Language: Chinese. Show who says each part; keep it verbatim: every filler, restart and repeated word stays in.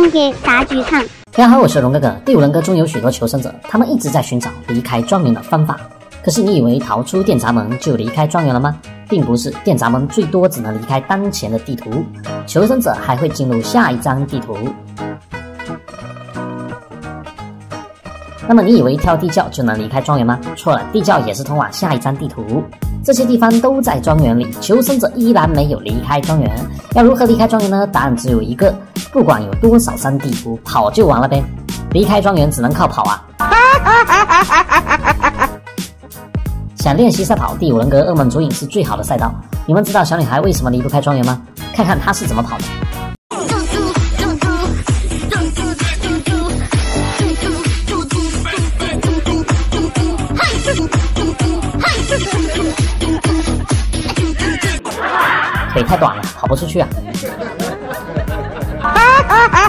Speaker 1: 演给大家看。
Speaker 2: 大家好，我是龙哥哥。第五人格中有许多求生者，他们一直在寻找离开庄园的方法。可是你以为逃出电闸门就离开庄园了吗？并不是，电闸门最多只能离开当前的地图，求生者还会进入下一张地图。那么你以为跳地窖就能离开庄园吗？错了，地窖也是通往下一张地图。这些地方都在庄园里，求生者依然没有离开庄园。要如何离开庄园呢？答案只有一个，不管有多少张地图，跑就完了呗。离开庄园只能靠跑啊！想练习赛跑，第五人格恶梦足影是最好的赛道。你们知道小女孩为什么离不开庄园吗？看看她是怎么跑的。腿太短了，跑不出去啊！